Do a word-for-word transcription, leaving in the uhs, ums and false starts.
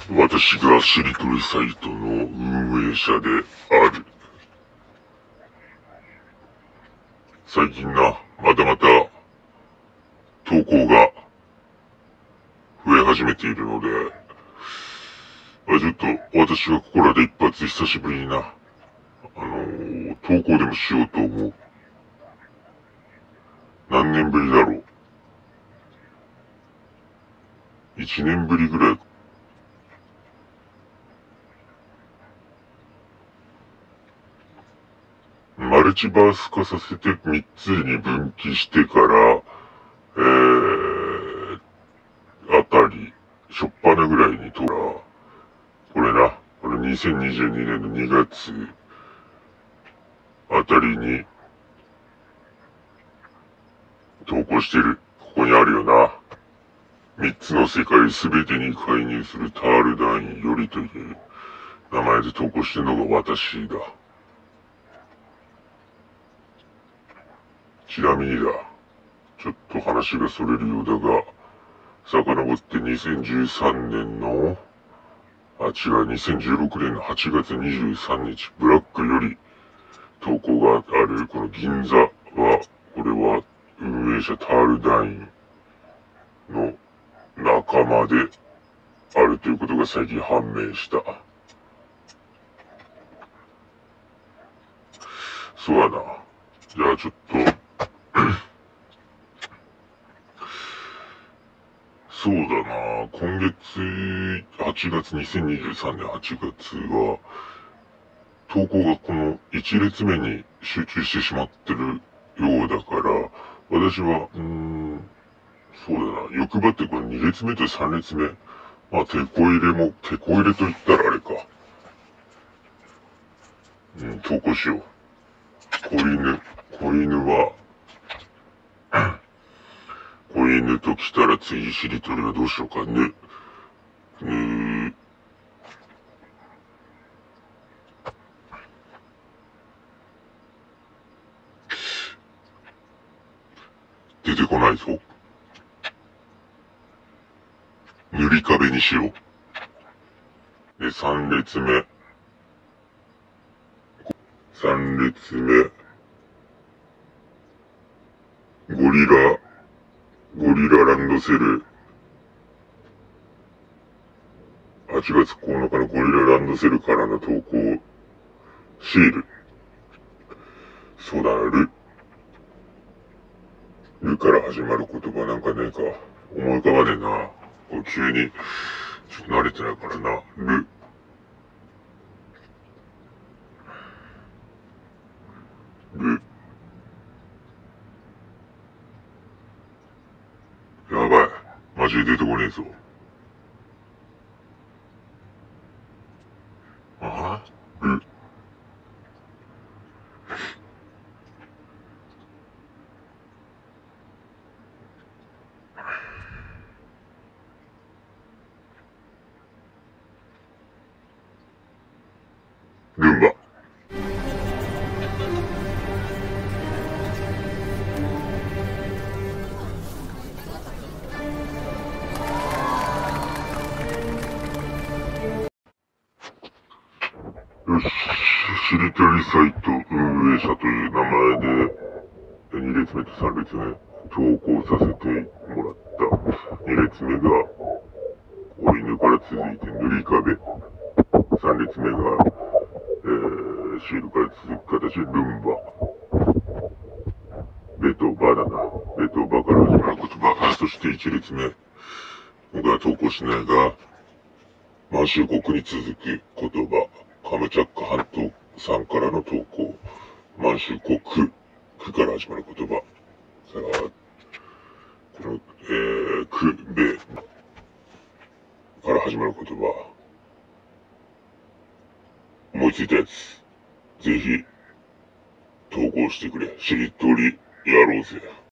私がしりとりサイトの運営者である。最近な、またまた投稿が増え始めているので、あ、ちょっと私はここらで一発久しぶりにな、あのー、投稿でもしようと思う。何年ぶりだろう。一年ぶりぐらい。マルチバース化させてみっつに分岐してから、えー、あたり、しょっぱなぐらいにとら、これな、これにせんにじゅうにねんのにがつあたりに投稿してる。ここにあるよな。三つの世界すべてに介入するタール団員よりという名前で投稿してるのが私だ。ちなみにだ、ちょっと話がそれるようだが、遡ってにせんじゅうさんねんの、あ、違う、にせんじゅうろくねんのはちがつにじゅうさんにち、ブラックより投稿がある、この銀座は、これは運営者タール団員の仲間であるということが最近判明した。そうやな。じゃあちょっと、そうだな。今月、はちがつ、にせんにじゅうさんねんはちがつは、投稿がこのいち列目に集中してしまってるようだから、私は、うーん、そうだな。欲張ってこのに列目とさん列目。まあ、手こ入れも、手こ入れと言ったらあれか。うん、投稿しよう。子犬、子犬は、子犬と来たら次しりとりはどうしようかね。ぬー。出てこないぞ。塗り壁にしよう。で、さん列目。さん列目。ゴリラ、ゴリラランドセル。はちがつここのかのゴリラランドセルからの投稿。シール。そうだな、ル。ルから始まる言葉なんかねえか。思い浮かばねえな。これ急に、ちょっと慣れてないからな。ル。ル。やばい。マジで出てこねえぞ。ああル。ルンバ。よし。しりとりサイト運営者という名前で、に列目とさん列目、投稿させてもらった。に列目が、子犬から続いて塗り壁。さん列目が、えー、シールから続く形でルンバ。ベとバだな。ベとバから始まる言葉。そしていち列目。僕は投稿しないが、満州国に続く言葉。カムチャック半島さんからの投稿。満州国、区から始まる言葉。さあ、この、えー、区、ベから始まる言葉。思いついたやつ。ぜひ、投稿してくれ。しりとり、やろうぜ。